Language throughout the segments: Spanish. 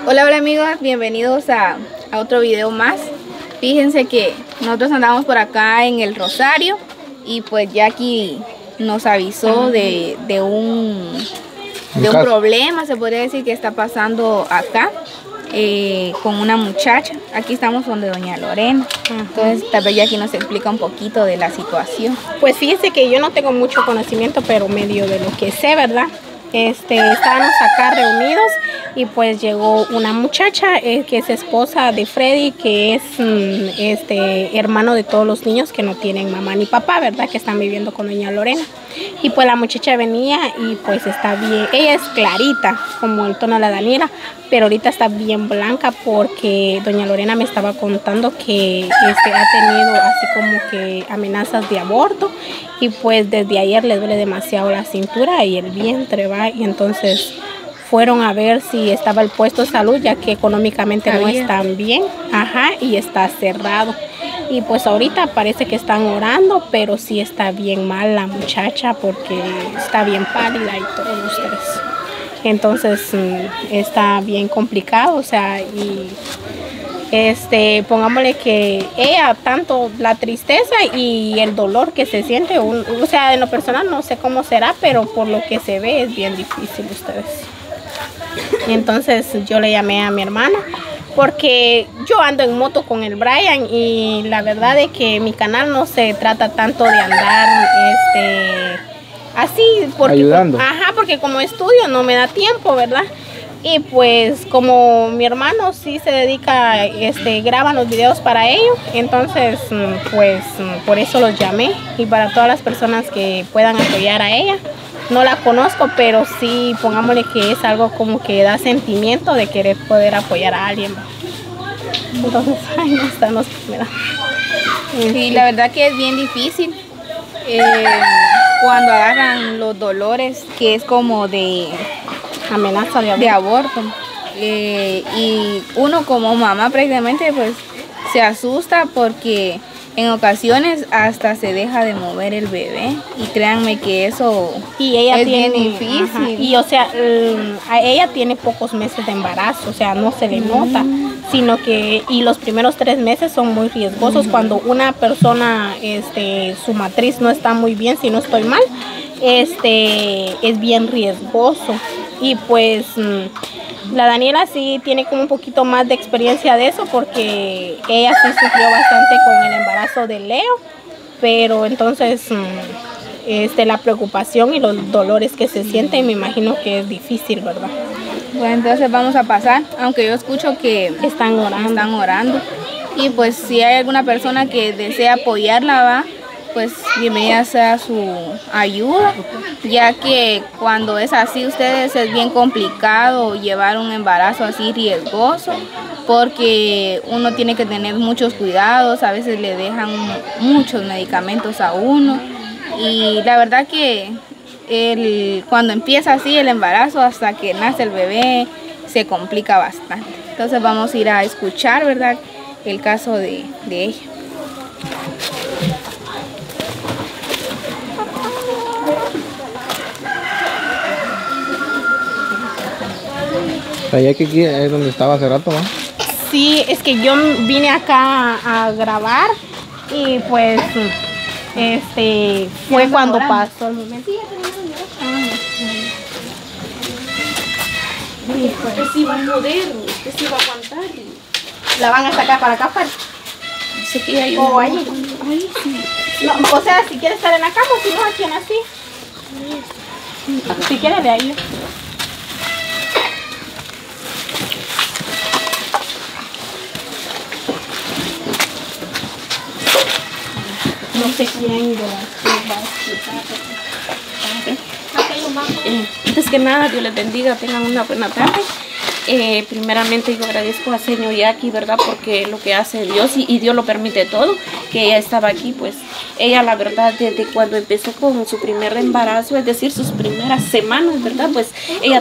Hola, hola amigos, bienvenidos a otro video más. Fíjense que nosotros andamos por acá en el Rosario y pues Jackie nos avisó de un problema, se podría decir, que está pasando acá con una muchacha. Aquí estamos donde doña Lorena. Entonces tal vez Jackie nos explica un poquito de la situación. Pues fíjese que yo no tengo mucho conocimiento, pero medio de lo que sé, ¿verdad? Estábamos acá reunidos y pues llegó una muchacha que es esposa de Freddy, que es hermano de todos los niños que no tienen mamá ni papá, ¿verdad? Que están viviendo con doña Lorena. Y pues la muchacha venía y pues está bien, ella es clarita como el tono de la Daniela, pero ahorita está bien blanca porque doña Lorena me estaba contando que ha tenido así como que amenazas de aborto y pues desde ayer le duele demasiado la cintura y el vientre, ¿va? Y entonces fueron a ver si estaba el puesto de salud, ya que económicamente no están bien, y está cerrado. Y pues ahorita parece que están orando, pero sí está bien mal la muchacha porque está bien pálida y todos ustedes. Entonces está bien complicado, o sea, y pongámosle que ella, tanto la tristeza y el dolor que se siente, o sea, en lo personal no sé cómo será, pero por lo que se ve es bien difícil ustedes. Entonces yo le llamé a mi hermana porque yo ando en moto con el Brian y la verdad es que mi canal no se trata tanto de andar así porque, ayudando. Porque como estudio no me da tiempo, ¿verdad? Y pues como mi hermano sí se dedica, graban los videos para ello, entonces pues por eso los llamé y para todas las personas que puedan apoyar a ella. No la conozco, pero sí, pongámosle que es algo como que da sentimiento de querer poder apoyar a alguien. Entonces, me da. Sí, la verdad que es bien difícil cuando agarran los dolores, que es como de amenaza de aborto. Y uno como mamá prácticamente pues se asusta porque en ocasiones hasta se deja de mover el bebé y créanme que eso es bien difícil. Y o sea, ella tiene pocos meses de embarazo, o sea, no se le nota, sino que y los primeros 3 meses son muy riesgosos cuando una persona, su matriz no está muy bien, si no estoy mal, es bien riesgoso. Y pues la Daniela sí tiene como un poquito más de experiencia de eso porque ella sí sufrió bastante con el embarazo de Leo, pero entonces la preocupación y los dolores que se sienten me imagino que es difícil, ¿verdad? Bueno, entonces vamos a pasar, aunque yo escucho que están orando. Y pues si hay alguna persona que desea apoyarla, va, pues bienvenida sea su ayuda, ya que cuando es así ustedes es bien complicado llevar un embarazo así riesgoso, porque uno tiene que tener muchos cuidados, a veces le dejan muchos medicamentos a uno y la verdad que cuando empieza así el embarazo hasta que nace el bebé se complica bastante. Entonces vamos a ir a escuchar, ¿verdad?, el caso de ella. Allá que aquí es donde estaba hace rato, ¿no? Sí, es que yo vine acá a grabar y pues fue cuando pasó el momento. Usted sí va a poder, usted sí va a aguantar. ¿La van a sacar para acá, para? Sé que hay o ahí. Ahí sí. No, o sea, si quiere estar en la cama, si no, aquí en así. Si quiere, de ahí. No sé quién de las dos va a explicar. Antes que nada, Dios les bendiga, tengan una buena tarde. Primeramente yo agradezco a señor Jackie, ¿verdad? Porque lo que hace Dios y Dios lo permite todo, que ella estaba aquí, pues ella la verdad desde cuando empezó con su primer embarazo, es decir, sus primeras semanas, ¿verdad? Pues ella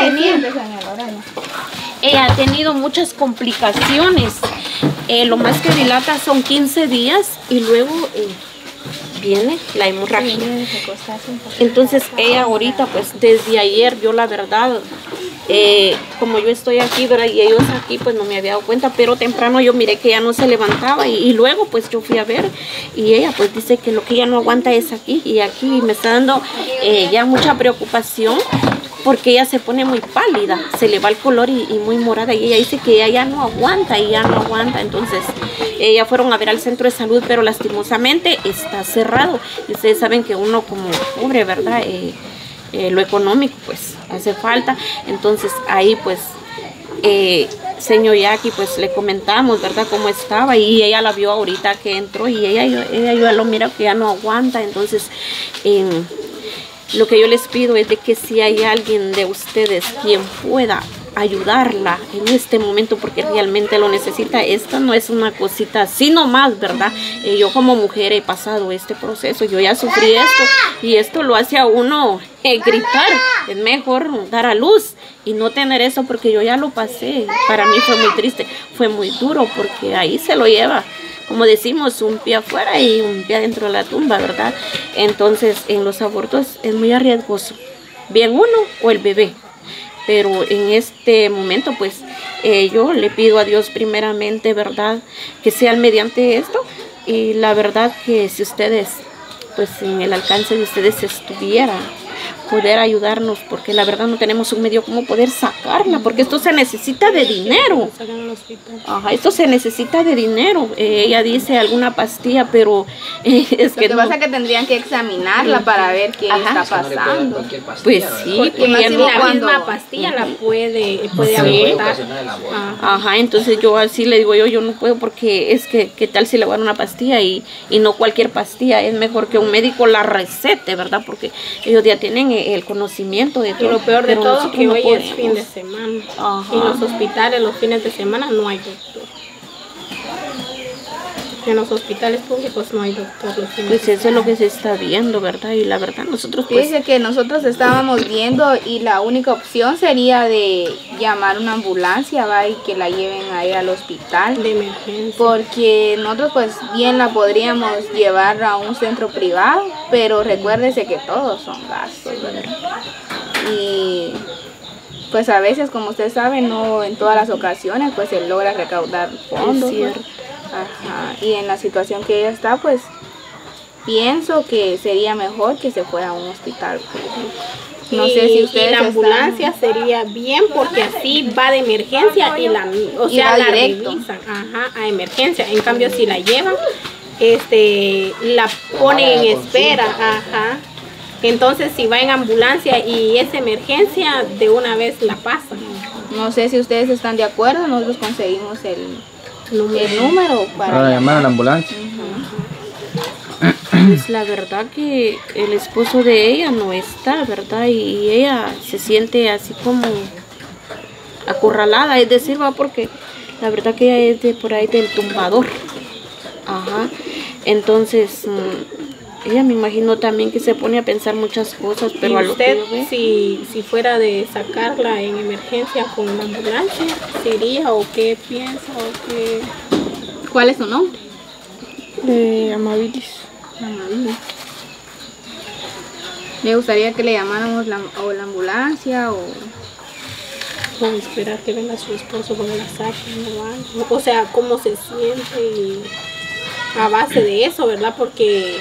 ha tenido muchas complicaciones. Lo más que dilata son 15 días y luego viene la hemorragia. Entonces ella ahorita, pues desde ayer, yo la verdad, como yo estoy aquí, ¿verdad? Y ellos aquí, pues no me había dado cuenta, pero temprano yo miré que ella no se levantaba y luego pues yo fui a ver y ella pues dice que lo que ella no aguanta es aquí y aquí me está dando ya mucha preocupación porque ella se pone muy pálida, se le va el color y muy morada y ella dice que ella ya no aguanta y ya no aguanta. Entonces ella fueron a ver al centro de salud, pero lastimosamente está cerrado y ustedes saben que uno como pobre, ¿verdad? Lo económico pues hace falta. Entonces ahí pues señor Jackie pues le comentamos, ¿verdad? Cómo estaba y ella la vio ahorita que entró y ella ya lo mira que ya no aguanta. Entonces lo que yo les pido es de que si hay alguien de ustedes quien pueda ayudarla en este momento porque realmente lo necesita. Esta no es una cosita así nomás, ¿verdad? Yo como mujer he pasado este proceso, yo ya sufrí esto y esto lo hace a uno gritar. Es mejor dar a luz y no tener eso porque yo ya lo pasé. Para mí fue muy triste, fue muy duro porque ahí se lo lleva, como decimos, un pie afuera y un pie dentro de la tumba, ¿verdad? Entonces en los abortos es muy arriesgoso, bien uno o el bebé. Pero en este momento, pues, yo le pido a Dios primeramente, ¿verdad? Que sea mediante esto. Y la verdad que si ustedes, pues, en el alcance de ustedes estuviera, poder ayudarnos, porque la verdad no tenemos un medio como poder sacarla, porque esto se necesita de dinero. Ajá, esto se necesita de dinero. Ella dice alguna pastilla, pero es que lo que pasa es que tendrían que examinarla para ver qué está pasando. Pues sí, porque la misma pastilla la puede abortar. Ajá, entonces yo así le digo yo no puedo porque es que qué tal si le voy a dar una pastilla y no cualquier pastilla, es mejor que un médico la recete, ¿verdad? Porque ellos ya tienen el conocimiento de todo. Y lo peor de todo que no hoy podemos. es fin de semana. Ajá. En los hospitales los fines de semana no hay doctor. En los hospitales públicos no hay doctor los fines Pues de eso es lo que se está viendo, ¿verdad? Y la verdad nosotros pues... Dice que nosotros estábamos viendo y la única opción sería de llamar una ambulancia, va, y que la lleven a ir al hospital. de emergencia. Porque nosotros pues bien la podríamos llevar a un centro privado, pero recuérdese que todos son gastos, ¿verdad? Y pues a veces, como usted sabe, no en todas las ocasiones pues se logra recaudar fondos. Es cierto. Ajá. Y en la situación que ella está, pues pienso que sería mejor que se fuera a un hospital público. No sé si ustedes y la ambulancia sería bien porque así va de emergencia y la directo. revisan, ajá, a emergencia. En cambio si la llevan, la ponen en espera, ajá. Entonces si va en ambulancia y es emergencia, de una vez la pasan. No sé si ustedes están de acuerdo, nosotros conseguimos el número para llamar a la ambulancia. Pues la verdad que el esposo de ella no está, ¿verdad? Y ella se siente así como acorralada, es decir, va, porque la verdad que ella es de por ahí del tumbador. Ajá. Entonces, ella me imagino también que se pone a pensar muchas cosas, pero ¿Y a lo usted, que yo veo, si fuera de sacarla en emergencia con la ambulancia, sería o qué piensa o qué? ¿Cuál es su nombre? Amabilis. ¿Le gustaría que le llamáramos la ambulancia o esperar que venga su esposo cuando la saquen o algo? O sea, ¿cómo se siente? Y a base de eso, ¿verdad? Porque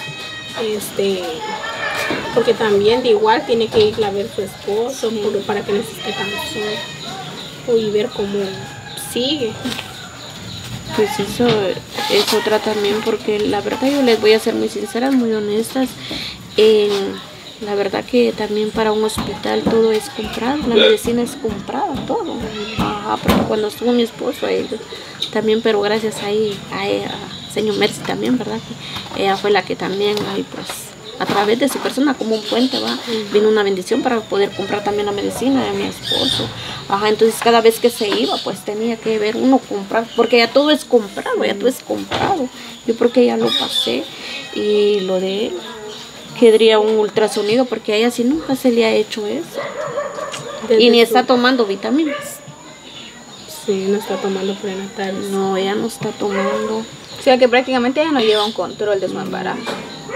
también de igual tiene que ir a ver su esposo para que no se esté tan solo y ver cómo sigue. pues eso es otra también, porque la verdad yo les voy a ser muy sinceras, muy honestas. La verdad que también para un hospital todo es comprado, la medicina es comprada, todo. Ajá, porque cuando estuvo mi esposo, ellos también, pero gracias ahí a señor Mercy también, ¿verdad? Que ella fue la que también ahí pues a través de su persona como un puente, va, vino una bendición para poder comprar también la medicina de mi esposo. Ajá, entonces cada vez que se iba pues tenía que ver uno comprar, porque ya todo es comprado, ya todo es comprado. Yo creo que ya lo pasé. Y lo de él, querría un ultrasonido porque a ella sí nunca se le ha hecho eso. Y ni está tomando vitaminas. Sí, no está tomando prenatal. No, ella no está tomando. sea que prácticamente ella no lleva un control de su embarazo.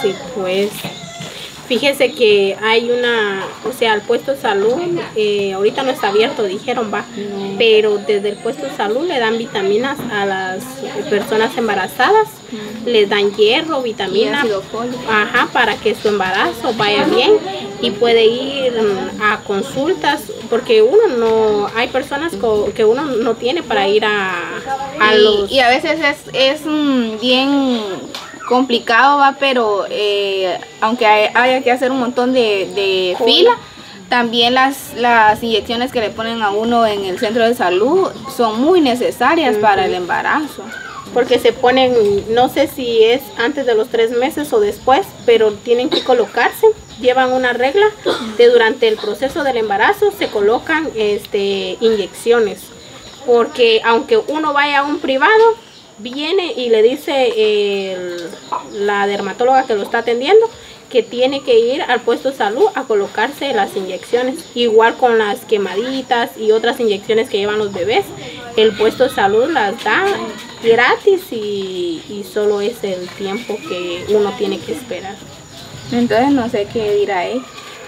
Sí, pues fíjese que hay o sea, el puesto de salud, ahorita no está abierto, dijeron, va, pero desde el puesto de salud le dan vitaminas a las personas embarazadas, les dan hierro, vitaminas, ajá, para que su embarazo vaya bien y puede ir a consultas, porque hay personas que uno no tiene para ir y a veces es bien complicado, va, pero aunque haya que hacer un montón de fila, también las inyecciones que le ponen a uno en el centro de salud son muy necesarias para el embarazo. Porque se ponen, no sé si es antes de los 3 meses o después, pero tienen que colocarse, llevan una regla de durante el proceso del embarazo se colocan inyecciones, porque aunque uno vaya a un privado, viene y le dice la dermatóloga que lo está atendiendo que tiene que ir al puesto de salud a colocarse las inyecciones, igual con las quemaditas y otras inyecciones que llevan los bebés, el puesto de salud las da gratis y solo es el tiempo que uno tiene que esperar. Entonces no sé qué dirá él.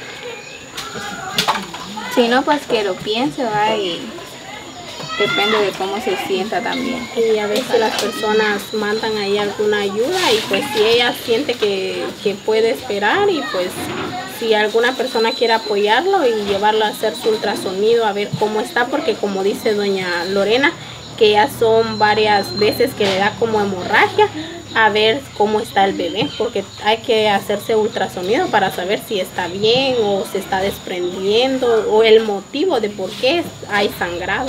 Si no, pues que lo piense, ¿va? Y depende de cómo se sienta también. Y a veces las personas mandan ahí alguna ayuda y pues si ella siente que puede esperar y pues si alguna persona quiere apoyarlo y llevarlo a hacer su ultrasonido a ver cómo está, porque como dice doña Lorena, que ya son varias veces que le da como hemorragia, a ver cómo está el bebé, porque hay que hacerse ultrasonido para saber si está bien o se está desprendiendo o el motivo de por qué hay sangrado.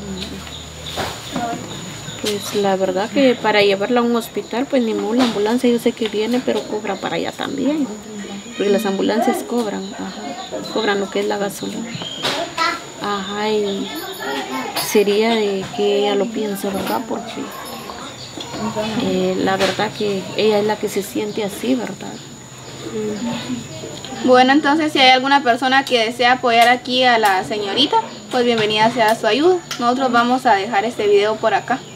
Pues la verdad que para llevarla a un hospital, pues ni modo, la ambulancia yo sé que viene, pero cobra para allá también. Porque las ambulancias cobran, cobran lo que es la gasolina. Ajá, y sería de que ella lo piense, ¿verdad? Porque la verdad que ella es la que se siente así, ¿verdad? Bueno, entonces si hay alguna persona que desea apoyar aquí a la señorita, pues bienvenida sea su ayuda. Nosotros vamos a dejar este video por acá.